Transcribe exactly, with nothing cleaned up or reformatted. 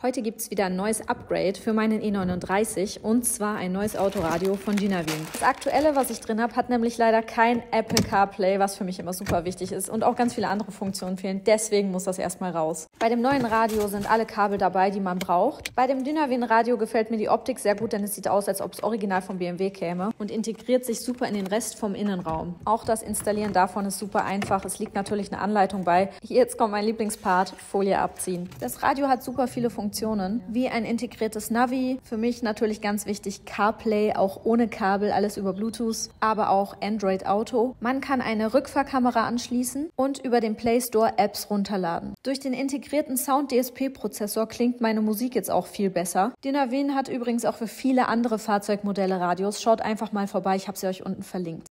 Heute gibt es wieder ein neues Upgrade für meinen E neununddreißig und zwar ein neues Autoradio von Dynavin. Das aktuelle, was ich drin habe, hat nämlich leider kein Apple CarPlay, was für mich immer super wichtig ist, und auch ganz viele andere Funktionen fehlen. Deswegen muss das erstmal raus. Bei dem neuen Radio sind alle Kabel dabei, die man braucht. Bei dem Dynavin Radio gefällt mir die Optik sehr gut, denn es sieht aus, als ob es original vom B M W käme und integriert sich super in den Rest vom Innenraum. Auch das Installieren davon ist super einfach. Es liegt natürlich eine Anleitung bei. Jetzt kommt mein Lieblingspart, Folie abziehen. Das Radio hat super viele Funktionen. Funktionen, wie ein integriertes Navi, für mich natürlich ganz wichtig CarPlay, auch ohne Kabel, alles über Bluetooth, aber auch Android Auto. Man kann eine Rückfahrkamera anschließen und über den Play Store Apps runterladen. Durch den integrierten Sound-D S P-Prozessor klingt meine Musik jetzt auch viel besser. Dynavin hat übrigens auch für viele andere Fahrzeugmodelle Radios. Schaut einfach mal vorbei, ich habe sie euch unten verlinkt.